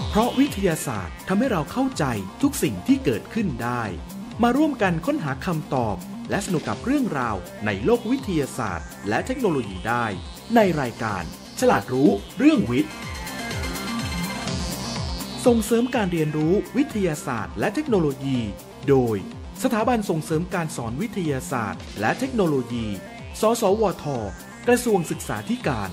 เพราะวิทยาศาสตร์ทำให้เราเข้าใจทุกสิ่งที่เกิดขึ้นได้มาร่วมกันค้นหาคำตอบและสนุกกับเรื่องราวในโลกวิทยาศาสตร์และเทคโนโลยีได้ในรายการฉลาดรู้เรื่องวิทย์ส่งเสริมการเรียนรู้วิทยาศาสตร์และเทคโนโลยีโดยสถาบันส่งเสริมการสอนวิทยาศาสตร์และเทคโนโลยีสสวท.กระทรวงศึกษาธิการ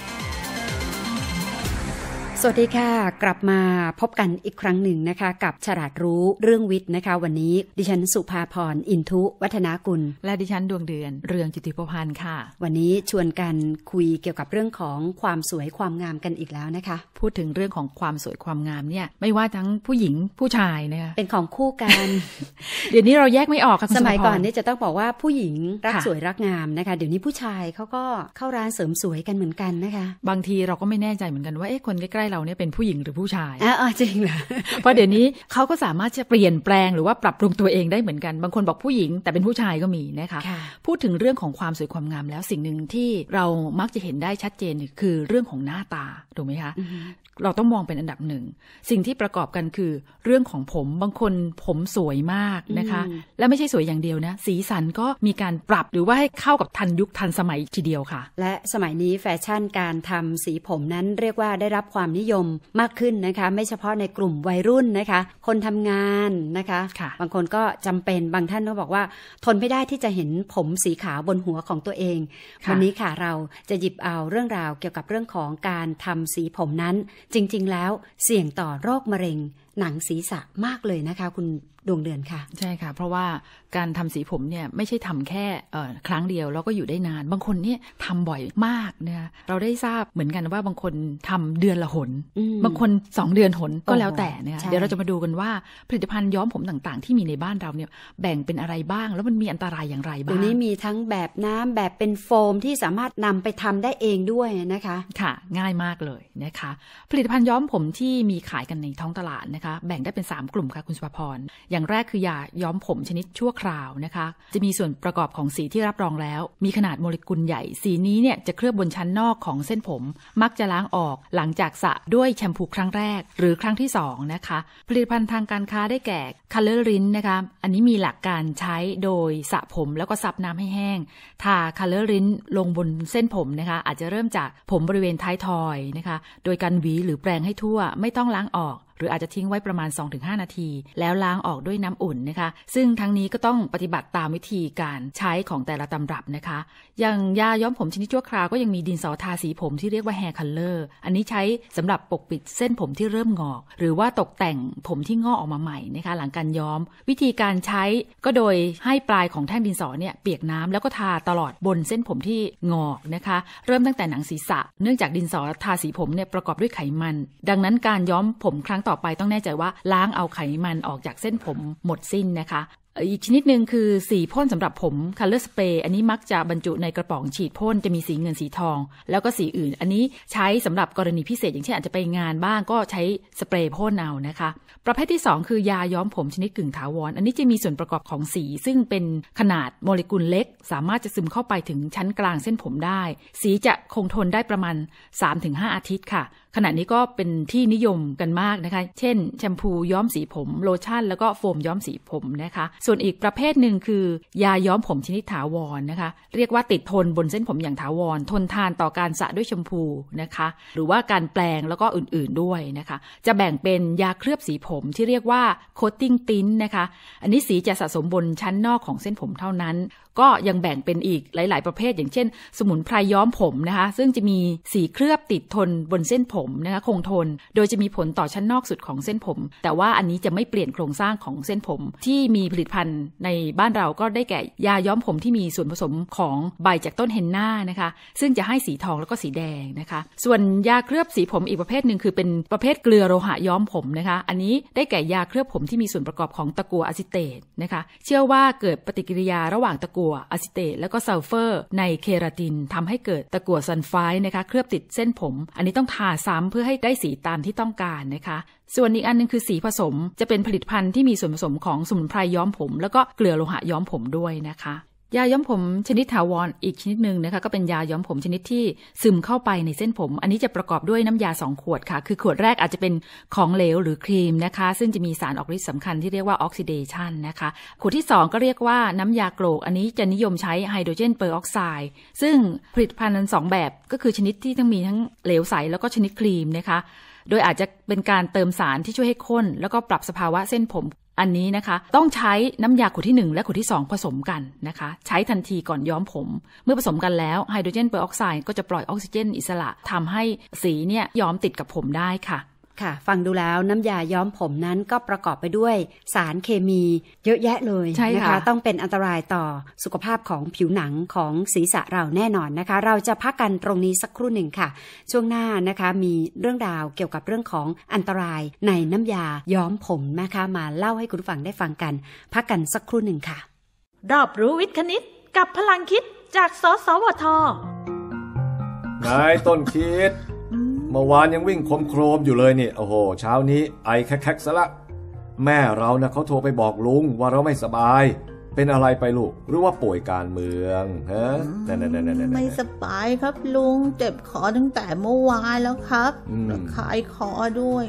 สวัสดีค่ะกลับมาพบกันอีกครั้งหนึ่งนะคะกับฉลาดรู้เรื่องวิทย์นะคะวันนี้ดิฉันสุภาพรอินทุวัฒนากุลและดิฉันดวงเดือนเรืองจิตติภพันธ์ค่ะวันนี้ชวนกันคุยเกี่ยวกับเรื่องของความสวยความงามกันอีกแล้วนะคะพูดถึงเรื่องของความสวยความงามเนี่ยไม่ว่าทั้งผู้หญิงผู้ชายนะคะเป็นของคู่กันเดี๋ยวนี้เราแยกไม่ออกค่ะสมัยก่อนนี่จะต้องบอกว่าผู้หญิงรักสวยรักงามนะคะเดี๋ยวนี้ผู้ชายเขาก็เข้าร้านเสริมสวยกันเหมือนกันนะคะบางทีเราก็ไม่แน่ใจเหมือนกันว่าคนใกล้ๆเราเนี่ยเป็นผู้หญิงหรือผู้ชายจริงเหรอเพราะเดี๋ยวนี้เขาก็สามารถจะเปลี่ยนแปลงหรือว่าปรับปรุงตัวเองได้เหมือนกันบางคนบอกผู้หญิงแต่เป็นผู้ชายก็มีนะคะพูดถึงเรื่องของความสวยความงามแล้วสิ่งหนึ่งที่เรามักจะเห็นได้ชัดเจนคือเรื่องของหน้าตาถูกไหมคะเราต้องมองเป็นอันดับหนึ่งสิ่งที่ประกอบกันคือเรื่องของผมบางคนผมสวยมากนะคะและไม่ใช่สวยอย่างเดียวนะสีสันก็มีการปรับหรือว่าให้เข้ากับทันยุคทันสมัยทีเดียวค่ะและสมัยนี้แฟชั่นการทำสีผมนั้นเรียกว่าได้รับความนิยมมากขึ้นนะคะไม่เฉพาะในกลุ่มวัยรุ่นนะคะคนทำงานนะคะบางคนก็จำเป็นบางท่านก็บอกว่าทนไม่ได้ที่จะเห็นผมสีขาวบนหัวของตัวเองวันนี้ค่ะเราจะหยิบเอาเรื่องราวเกี่ยวกับเรื่องของการทำสีผมนั้นจริงๆแล้วเสี่ยงต่อโรคมะเร็งหนังศีรษะมากเลยนะคะคุณดวงเดือนค่ะใช่ค่ะเพราะว่าการทำสีผมเนี่ยไม่ใช่ทำแค่ครั้งเดียวแล้วก็อยู่ได้นานบางคนเนี่ยทำบ่อยมากนะคะเราได้ทราบเหมือนกันว่าบางคนทำเดือนละหนบางคน2เดือนหนก็แล้วแต่นะคะเดี๋ยวเราจะมาดูกันว่าผลิตภัณฑ์ย้อมผมต่างๆที่มีในบ้านเราเนี่ยแบ่งเป็นอะไรบ้างแล้วมันมีอันตรายอย่างไรบ้างเดี๋ยวนี้มีทั้งแบบน้ำแบบเป็นโฟมที่สามารถนำไปทำได้เองด้วยนะคะค่ะง่ายมากเลยนะคะผลิตภัณฑ์ย้อมผมที่มีขายกันในท้องตลาดนะคะแบ่งได้เป็น3กลุ่มค่ะคุณสุภพรอย่างแรกคือยาย้อมผมชนิดชั่วคราวนะคะจะมีส่วนประกอบของสีที่รับรองแล้วมีขนาดโมเลกุลใหญ่สีนี้เนี่ยจะเคลือบบนชั้นนอกของเส้นผมมักจะล้างออกหลังจากสระด้วยแชมพูครั้งแรกหรือครั้งที่2นะคะผลิตภัณฑ์ทางการค้าได้แก่ Color Rinse นะคะอันนี้มีหลักการใช้โดยสระผมแล้วก็ซับน้ำให้แห้งทา Color Rinse ลงบนเส้นผมนะคะอาจจะเริ่มจากผมบริเวณท้ายทอยนะคะโดยการหวีหรือแปรงให้ทั่วไม่ต้องล้างออกหรืออาจจะทิ้งไว้ประมาณ 2-5 นาทีแล้วล้างออกด้วยน้ำอุ่นนะคะซึ่งทั้งนี้ก็ต้องปฏิบัติตามวิธีการใช้ของแต่ละตำรับนะคะอย่างยาย้อมผมชนิดชั่วคราวก็ยังมีดินสอทาสีผมที่เรียกว่า hair color อันนี้ใช้สำหรับปกปิดเส้นผมที่เริ่มงอกหรือว่าตกแต่งผมที่งอกออกมาใหม่นะคะหลังการย้อมวิธีการใช้ก็โดยให้ปลายของแท่งดินสอเนี่ยเปียกน้ำแล้วก็ทาตลอดบนเส้นผมที่งอกนะคะเริ่มตั้งแต่หนังศีรษะเนื่องจากดินสอทาสีผมเนี่ยประกอบด้วยไขมันดังนั้นการย้อมผมครั้งต่อไปต้องแน่ใจว่าล้างเอาไขมันออกจากเส้นผมหมดสิ้นนะคะอีกชนิดหนึ่งคือสีพ่นสำหรับผม Color Spray อันนี้มักจะบรรจุในกระป๋องฉีดพ่นจะมีสีเงินสีทองแล้วก็สีอื่นอันนี้ใช้สำหรับกรณีพิเศษอย่างเช่นอาจจะไปงานบ้างก็ใช้สเปรย์พ่นเอานะคะประเภทที่2คือยาย้อมผมชนิดกึ่งถาวรอันนี้จะมีส่วนประกอบของสีซึ่งเป็นขนาดโมเลกุลเล็กสามารถจะซึมเข้าไปถึงชั้นกลางเส้นผมได้สีจะคงทนได้ประมาณ 3-5 อาทิตย์ค่ะขณะนี้ก็เป็นที่นิยมกันมากนะคะเช่นแชมพูย้อมสีผมโลชั่นแล้วก็โฟมย้อมสีผมนะคะส่วนอีกประเภทหนึ่งคือยาย้อมผมชนิดถาวรนะคะเรียกว่าติดทนบนเส้นผมอย่างถาวรทนทานต่อการสระด้วยแชมพูนะคะหรือว่าการแปรงแล้วก็อื่นๆด้วยนะคะจะแบ่งเป็นยาเคลือบสีผมที่เรียกว่า coating tint นะคะอันนี้สีจะสะสมบนชั้นนอกของเส้นผมเท่านั้นก็ยังแบ่งเป็นอีกหลายๆประเภทอย่างเช่นสมุนไพรย้อมผมนะคะซึ่งจะมีสีเคลือบติดทนบนเส้นผมนะคะคงทนโดยจะมีผลต่อชั้นนอกสุดของเส้นผมแต่ว่าอันนี้จะไม่เปลี่ยนโครงสร้างของเส้นผมที่มีผลิตภัณฑ์ในบ้านเราก็ได้แก่ยาย้อมผมที่มีส่วนผสมของใบจากต้นเฮนน่านะคะซึ่งจะให้สีทองแล้วก็สีแดงนะคะส่วนยาเคลือบสีผมอีกประเภทหนึ่งคือเป็นประเภทเกลือโลหะย้อมผมนะคะอันนี้ได้แก่ยาเคลือบผมที่มีส่วนประกอบของตะกั่วอะซิเตตนะคะเชื่อว่าเกิดปฏิกิริยาระหว่างตะกั่วอะซิเตตแล้วก็ซัลเฟอร์ในเคราตินทำให้เกิดตะกั่วซัลไฟด์นะคะเคลือบติดเส้นผมอันนี้ต้องทาซ้ำเพื่อให้ได้สีตามที่ต้องการนะคะส่วนอีกอันนึงคือสีผสมจะเป็นผลิตภัณฑ์ที่มีส่วนผสมของสมุนไพรย้อมผมแล้วก็เกลือโลหะย้อมผมด้วยนะคะยาย้อมผมชนิดถาวรอีกชนิดหนึ่งนะคะก็เป็นยาย้อมผมชนิดที่ซึมเข้าไปในเส้นผมอันนี้จะประกอบด้วยน้ำยา2ขวดค่ะคือขวดแรกอาจจะเป็นของเหลวหรือครีมนะคะซึ่งจะมีสารออกฤทธิ์สำคัญที่เรียกว่าออกซิเดชันนะคะขวดที่2ก็เรียกว่าน้ำยาโกรกอันนี้จะนิยมใช้ไฮโดรเจนเปอร์ออกไซด์ซึ่งผลิตภัณฑ์นั้น2แบบก็คือชนิดที่ทั้งมีทั้งเหลวใสแล้วก็ชนิดครีมนะคะโดยอาจจะเป็นการเติมสารที่ช่วยให้ข้นแล้วก็ปรับสภาวะเส้นผมอันนี้นะคะต้องใช้น้ำยาขวดที่1และขวดที่2ผสมกันนะคะใช้ทันทีก่อนย้อมผมเมื่อผสมกันแล้วไฮโดรเจนเปอร์ออกไซด์ก็จะปล่อยออกซิเจนอิสระทำให้สีเนี่ยย้อมติดกับผมได้ค่ะค่ะฟังดูแล้วน้ำยาย้อมผมนั้นก็ประกอบไปด้วยสารเคมีเยอะแยะเลยนะคะต้องเป็นอันตรายต่อสุขภาพของผิวหนังของศีรษะเราแน่นอนนะคะเราจะพักกันตรงนี้สักครู่หนึ่งค่ะช่วงหน้านะคะมีเรื่องราวเกี่ยวกับเรื่องของอันตรายในน้ำยาย้อมผมนะคะมาเล่าให้คุณฟังได้ฟังกันพักกันสักครู่หนึ่งค่ะรอบรู้วิทย์คณิตกับพลังคิดจากสสวท. นายต้นคิดเมื่อวานยังวิ่งโครมอยู่เลยนี่โอ้โหเช้านี้ไอแคกๆซะละแม่เรานะเขาโทรไปบอกลุงว่าเราไม่สบายเป็นอะไรไปลูกหรือว่าป่วยการเมืองฮะไม่สบายครับลุงเจ็บคอตั้งแต่เมื่อวานแล้วครับระคายคอด้วย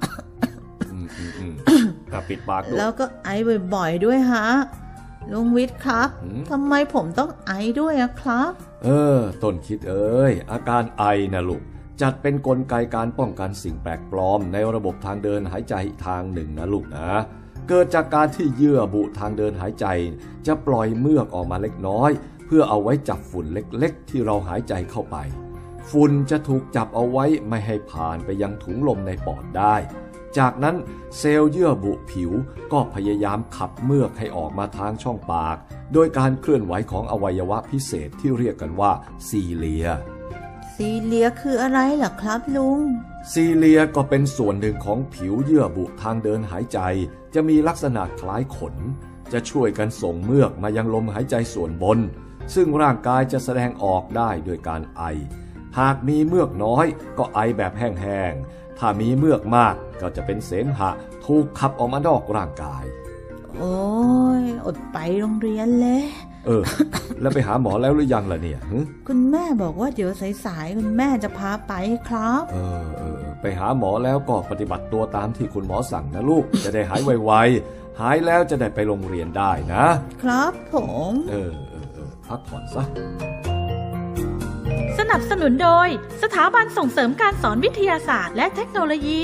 ปิดปากด้วยแล้วก็ไอบ่อยๆด้วยฮะลุงวิทย์ครับทำไมผมต้องไอด้วยอะครับต้นคิดเอ้ยอาการไอนะลูกจัดเป็นกลไกการป้องกันสิ่งแปลกปลอมในระบบทางเดินหายใจทางหนึ่งนะลูกนะเกิดจากการที่เยื่อบุทางเดินหายใจจะปล่อยเมือกออกมาเล็กน้อยเพื่อเอาไว้จับฝุ่นเล็กๆที่เราหายใจเข้าไปฝุ่นจะถูกจับเอาไว้ไม่ให้ผ่านไปยังถุงลมในปอดได้จากนั้นเซลล์เยื่อบุผิวก็พยายามขับเมือกให้ออกมาทางช่องปากโดยการเคลื่อนไหวของอวัยวะพิเศษที่เรียกกันว่าซีเลียซีเลียคืออะไรล่ะครับลุงซีเลียก็เป็นส่วนหนึ่งของผิวเยื่อบุทางเดินหายใจจะมีลักษณะคล้ายขนจะช่วยกันส่งเมือกมายังลมหายใจส่วนบนซึ่งร่างกายจะแสดงออกได้โดยการไอหากมีเมือกน้อยก็ไอแบบแห้งๆถ้ามีเมือกมากก็จะเป็นเสมหะถูกขับออกมานอกร่างกายโอ้ยอดไปโรงเรียนเลยแล้วไปหาหมอแล้วหรือยังล่ะเนี่ยคุณแม่บอกว่าเดี๋ยวสายๆคุณแม่จะพาไปครับไปหาหมอแล้วก็ปฏิบัติตัวตามที่คุณหมอสั่งนะลูกจะได้หายไวๆหายแล้วจะได้ไปโรงเรียนได้นะครับผมพักผ่อนซะสนับสนุนโดยสถาบันส่งเสริมการสอนวิทยาศาสตร์และเทคโนโลยี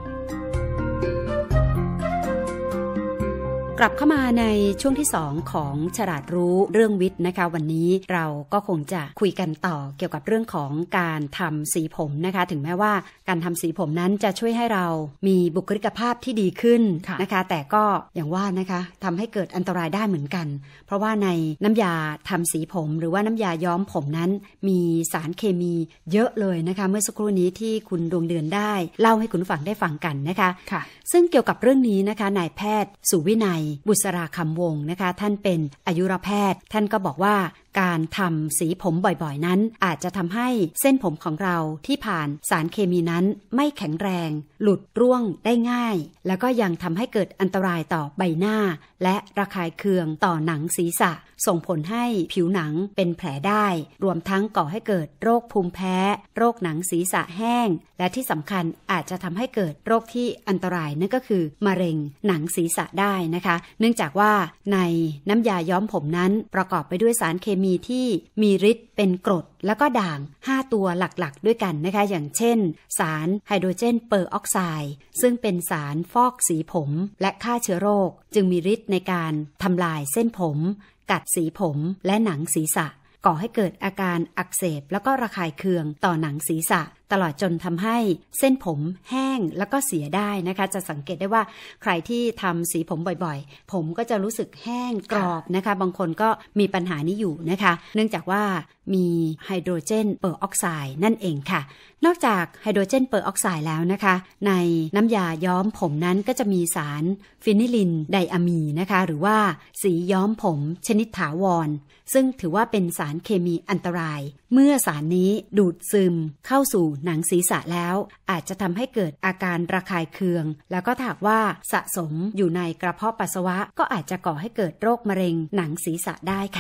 กลับเข้ามาในช่วงที่2ของฉลาดรู้เรื่องวิทย์นะคะวันนี้เราก็คงจะคุยกันต่อเกี่ยวกับเรื่องของการทำสีผมนะคะถึงแม้ว่าการทำสีผมนั้นจะช่วยให้เรามีบุคลิกภาพที่ดีขึ้นนะคะแต่ก็อย่างว่านะคะทำให้เกิดอันตรายได้เหมือนกันเพราะว่าในน้ำยาทำสีผมหรือว่าน้ำยาย้อมผมนั้นมีสารเคมีเยอะเลยนะคะเมื่อสักครู่นี้ที่คุณดวงเดือนได้เล่าให้คุณฟังได้ฟังกันนะคะซึ่งเกี่ยวกับเรื่องนี้นะคะนายแพทย์สุวินัยบุษราคำวงศ์นะคะท่านเป็นอายุรแพทย์ท่านก็บอกว่าการทำสีผมบ่อยๆนั้นอาจจะทำให้เส้นผมของเราที่ผ่านสารเคมีนั้นไม่แข็งแรงหลุดร่วงได้ง่ายแล้วก็ยังทำให้เกิดอันตรายต่อใบหน้าและระคายเคืองต่อหนังศีรษะส่งผลให้ผิวหนังเป็นแผลได้รวมทั้งก่อให้เกิดโรคภูมิแพ้โรคหนังศีรษะแห้งและที่สำคัญอาจจะทำให้เกิดโรคที่อันตรายนั่นก็คือมะเร็งหนังศีรษะได้นะคะเนื่องจากว่าในน้ำยาย้อมผมนั้นประกอบไปด้วยสารเคมีที่มีฤทธิ์เป็นกรดแล้วก็ด่าง5ตัวหลักๆด้วยกันนะคะอย่างเช่นสารไฮโดรเจนเปอร์ออกไซด์ซึ่งเป็นสารฟอกสีผมและฆ่าเชื้อโรคจึงมีฤทธิ์ในการทำลายเส้นผมกัดสีผมและหนังศีรษะก่อให้เกิดอาการอักเสบแล้วก็ระคายเคืองต่อหนังศีรษะตลอดจนทำให้เส้นผมแห้งแล้วก็เสียได้นะคะจะสังเกตได้ว่าใครที่ทำสีผมบ่อยๆผมก็จะรู้สึกแห้งกรอบนะคะบางคนก็มีปัญหานี้อยู่นะคะเนื่องจากว่ามีไฮโดรเจนเปอร์ออกไซด์นั่นเองค่ะนอกจากไฮโดรเจนเปอร์ออกไซด์แล้วนะคะในน้ำยาย้อมผมนั้นก็จะมีสารฟินิลินไดอะมีนะคะหรือว่าสีย้อมผมชนิดถาวรซึ่งถือว่าเป็นสารเคมีอันตรายเมื่อสารนี้ดูดซึมเข้าสู่หนังศีรษะแล้วอาจจะทำให้เกิดอาการระคายเคืองแล้วก็ถ้าหากว่าสะสมอยู่ในกระเพาะปัสสาวะก็อาจจะก่อให้เกิดโรคมะเร็งหนังศีรษะได้ค่ะ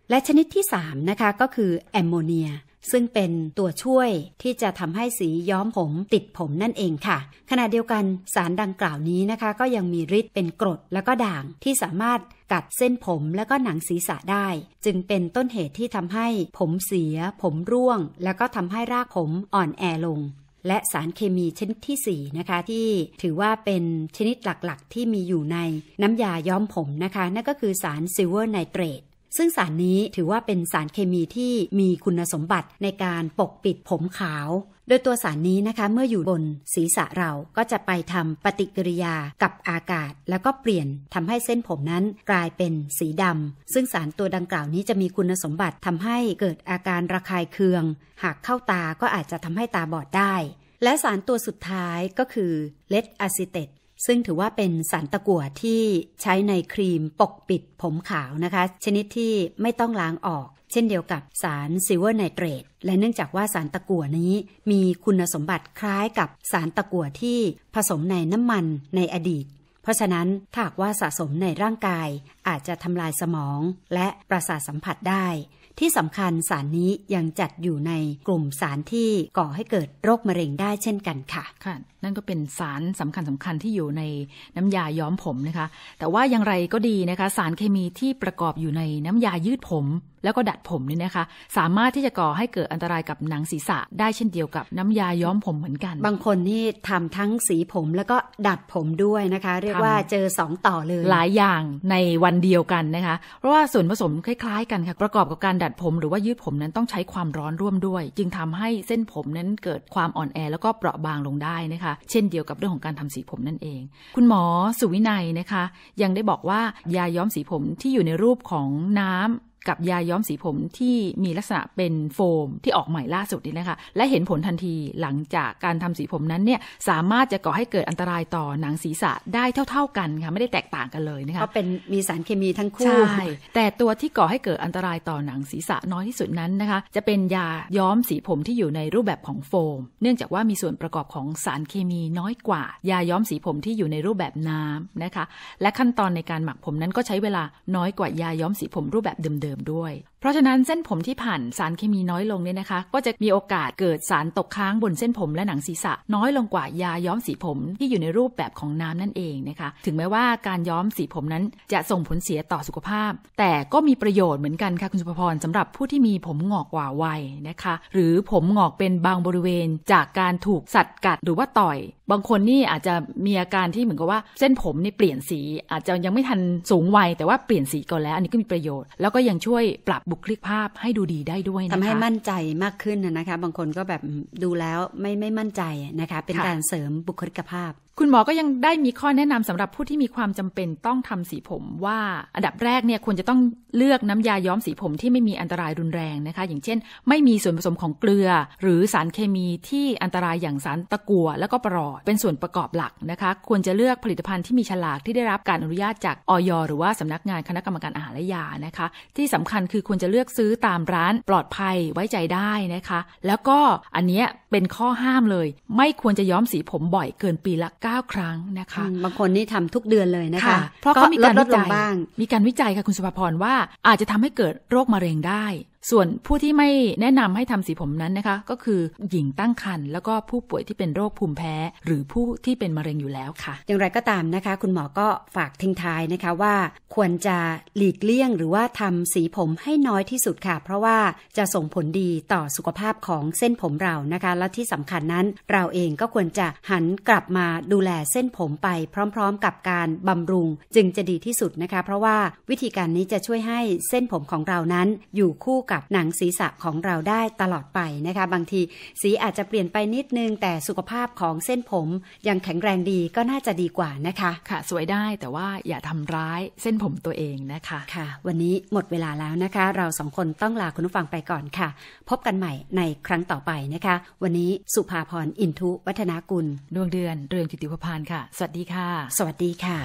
และชนิดที่3นะคะก็คือแอมโมเนียซึ่งเป็นตัวช่วยที่จะทำให้สีย้อมผมติดผมนั่นเองค่ะขณะเดียวกันสารดังกล่าวนี้นะคะก็ยังมีฤทธิ์เป็นกรดแล้วก็ด่างที่สามารถกัดเส้นผมแล้วก็หนังศีรษะได้จึงเป็นต้นเหตุที่ทำให้ผมเสียผมร่วงแล้วก็ทำให้รากผมอ่อนแอลงและสารเคมีชนิดที่4นะคะที่ถือว่าเป็นชนิดหลักๆที่มีอยู่ในน้ำยาย้อมผมนะคะนั่นก็คือสารซิลเวอร์ไนเตรตซึ่งสารนี้ถือว่าเป็นสารเคมีที่มีคุณสมบัติในการปกปิดผมขาวโดยตัวสารนี้นะคะเมื่ออยู่บนศีรษะเราก็จะไปทำปฏิกิริยากับอากาศแล้วก็เปลี่ยนทำให้เส้นผมนั้นกลายเป็นสีดำซึ่งสารตัวดังกล่าวนี้จะมีคุณสมบัติทำให้เกิดอาการระคายเคืองหากเข้าตาก็อาจจะทำให้ตาบอดได้และสารตัวสุดท้ายก็คือเลดอะซิเตตซึ่งถือว่าเป็นสารตะกั่วที่ใช้ในครีมปกปิดผมขาวนะคะชนิดที่ไม่ต้องล้างออกเช่นเดียวกับสารซิลเวอร์ไนเตรตและเนื่องจากว่าสารตะกั่วนี้มีคุณสมบัติคล้ายกับสารตะกั่วที่ผสมในน้ำมันในอดีตเพราะฉะนั้นถ้าหากว่าสะสมในร่างกายอาจจะทำลายสมองและประสาทสัมผัสได้ที่สำคัญสารนี้ยังจัดอยู่ในกลุ่มสารที่ก่อให้เกิดโรคมะเร็งได้เช่นกันค่ะค่ะนั่นก็เป็นสารสำคัญที่อยู่ในน้ำยาย้อมผมนะคะแต่ว่าอย่างไรก็ดีนะคะสารเคมีที่ประกอบอยู่ในน้ำยายืดผมแล้วก็ดัดผมนี่นะคะสามารถที่จะก่อให้เกิดอันตรายกับหนังศีรษะได้เช่นเดียวกับน้ำยาย้อมผมเหมือนกันบางคนนี่ทำทั้งสีผมแล้วก็ดัดผมด้วยนะคะเรียกว่าเจอ2ต่อเลยหลายอย่างในวันเดียวกันนะคะเพราะว่าส่วนผสมคล้ายๆกันค่ะประกอบกับการดัดผมหรือว่ายืดผมนั้นต้องใช้ความร้อนร่วมด้วยจึงทำให้เส้นผมนั้นเกิดความอ่อนแอแล้วก็เปราะบางลงได้นะคะเช่นเดียวกับเรื่องของการทำสีผมนั่นเองคุณหมอสุวินัยนะคะยังได้บอกว่ายาย้อมสีผมที่อยู่ในรูปของน้ำกับยาย้อมสีผมที่มีลักษณะเป็นโฟมที่ออกใหม่ล่าสุดนี่นะคะและเห็นผลทันทีหลังจากการทำสีผมนั้นเนี่ยสามารถจะก่อให้เกิดอันตรายต่อหนังศีรษะได้เท่าๆกันค่ะไม่ได้แตกต่างกันเลยนะคะเพราะเป็นมีสารเคมีทั้งคู่ใช่แต่ตัวที่ก่อให้เกิดอันตรายต่อหนังศีรษะน้อยที่สุดนั้นนะคะจะเป็นยาย้อมสีผมที่อยู่ในรูปแบบของโฟมเนื่องจากว่ามีส่วนประกอบของสารเคมีน้อยกว่ายาย้อมสีผมที่อยู่ในรูปแบบน้ำนะคะและขั้นตอนในการหมักผมนั้นก็ใช้เวลาน้อยกว่ายาย้อมสีผมรูปแบบเดิมๆด้วยเพราะฉะนั้นเส้นผมที่ผ่านสารเคมีน้อยลงเนี่ยนะคะก็จะมีโอกาสเกิดสารตกค้างบนเส้นผมและหนังศีรษะน้อยลงกว่ายาย้อมสีผมที่อยู่ในรูปแบบของน้ำนั่นเองนะคะถึงแม้ว่าการย้อมสีผมนั้นจะส่งผลเสียต่อสุขภาพแต่ก็มีประโยชน์เหมือนกันค่ะคุณสุภพรสำหรับผู้ที่มีผมงอกกว่าวัยนะคะหรือผมงอกเป็นบางบริเวณจากการถูกสัตว์กัดหรือว่าต่อยบางคนนี่อาจจะมีอาการที่เหมือนกับว่าเส้นผมนี่เปลี่ยนสีอาจจะยังไม่ทันสูงวัยแต่ว่าเปลี่ยนสีก่อนแล้วอันนี้ก็มีประโยชน์แล้วก็ยังช่วยปรับบุคลิกภาพให้ดูดีได้ด้วยนะคะทำให้มั่นใจมากขึ้นนะคะบางคนก็แบบดูแล้วไม่มั่นใจนะคะเป็นการเสริมบุคลิกภาพคุณหมอก็ยังได้มีข้อแนะนำสำหรับผู้ที่มีความจำเป็นต้องทำสีผมว่าอันดับแรกเนี่ยควรจะต้องเลือกน้ำยาย้อมสีผมที่ไม่มีอันตรายรุนแรงนะคะอย่างเช่นไม่มีส่วนผสมของเกลือหรือสารเคมีที่อันตรายอย่างสารตะกั่วแล้วก็ปรอดเป็นส่วนประกอบหลักนะคะควรจะเลือกผลิตภัณฑ์ที่มีฉลากที่ได้รับการอนุญาตจากอย.หรือว่าสำนักงานคณะกรรมการอาหารและยานะคะที่สำคัญคือควรจะเลือกซื้อตามร้านปลอดภัยไว้ใจได้นะคะแล้วก็อันเนี้ยเป็นข้อห้ามเลยไม่ควรจะย้อมสีผมบ่อยเกินปีละ9 ครั้งนะคะบางคนนี่ทำทุกเดือนเลยนะคะเพราะเขามีการวิจัยค่ะคุณสุภพรว่าอาจจะทำให้เกิดโรคมะเร็งได้ส่วนผู้ที่ไม่แนะนำให้ทำสีผมนั้นนะคะก็คือหญิงตั้งครรภ์แล้วก็ผู้ป่วยที่เป็นโรคภูมิแพ้หรือผู้ที่เป็นมะเร็งอยู่แล้วค่ะอย่างไรก็ตามนะคะคุณหมอก็ฝากทิ้งท้ายนะคะว่าควรจะหลีกเลี่ยงหรือว่าทำสีผมให้น้อยที่สุดค่ะเพราะว่าจะส่งผลดีต่อสุขภาพของเส้นผมเรานะคะและที่สำคัญนั้นเราเองก็ควรจะหันกลับมาดูแลเส้นผมไปพร้อมๆกับการบำรุงจึงจะดีที่สุดนะคะเพราะว่าวิธีการนี้จะช่วยให้เส้นผมของเรานั้นอยู่คู่กับหนังศีรษะของเราได้ตลอดไปนะคะบางทีสีอาจจะเปลี่ยนไปนิดนึงแต่สุขภาพของเส้นผมยังแข็งแรงดีก็น่าจะดีกว่านะคะค่ะสวยได้แต่ว่าอย่าทำร้ายเส้นผมตัวเองนะคะค่ะวันนี้หมดเวลาแล้วนะคะเราสองคนต้องลาคุณผู้ฟังไปก่อนค่ะพบกันใหม่ในครั้งต่อไปนะคะวันนี้สุภาพรอินทุวัฒนากุลดวงเดือนเรืองกิติภพานค่ะสวัสดีค่ะสวัสดีค่ะ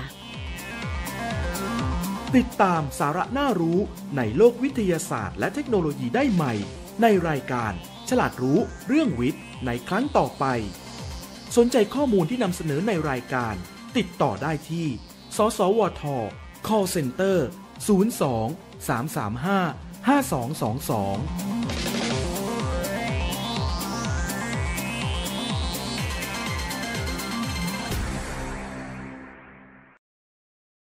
ติดตามสาระน่ารู้ในโลกวิทยาศาสตร์และเทคโนโลยีได้ใหม่ในรายการฉลาดรู้เรื่องวิทย์ในครั้งต่อไปสนใจข้อมูลที่นำเสนอในรายการติดต่อได้ที่สสวท call center 02 335 5222